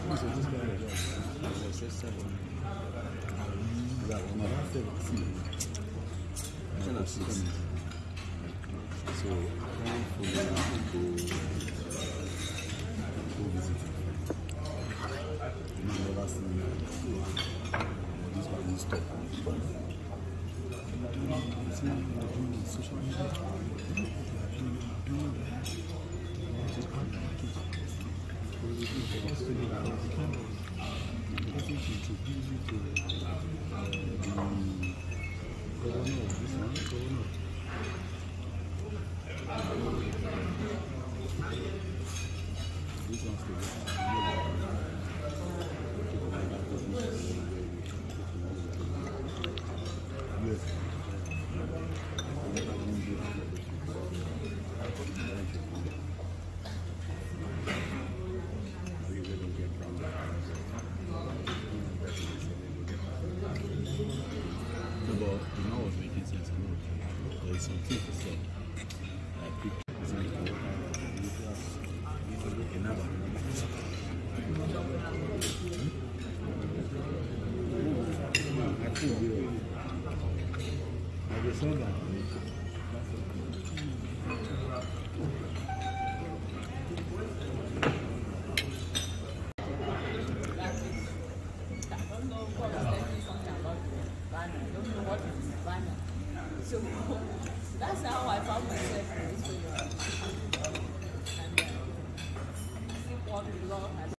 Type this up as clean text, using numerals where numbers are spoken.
So, go visit. You never see me. This one is stop. It's not doing social media. So that's how I found myself in this video. And see what the Lord has